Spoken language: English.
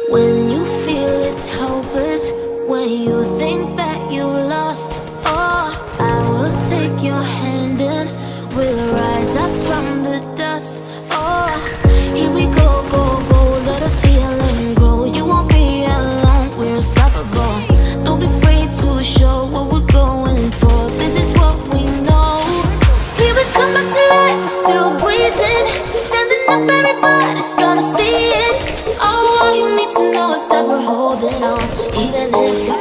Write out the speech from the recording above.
When you feel it's hopeless, when you think that you lost, oh, I will take your hand and we'll rise up from the dust. Oh, here we go, go, go, let us heal and grow. You won't be alone, we're unstoppable. Don't be afraid to show what we're going for. This is what we know. Here we come back to life, we're still breathing. Standing up, everybody's gonna see it. Oh, all you need to know is that we're holding on, even if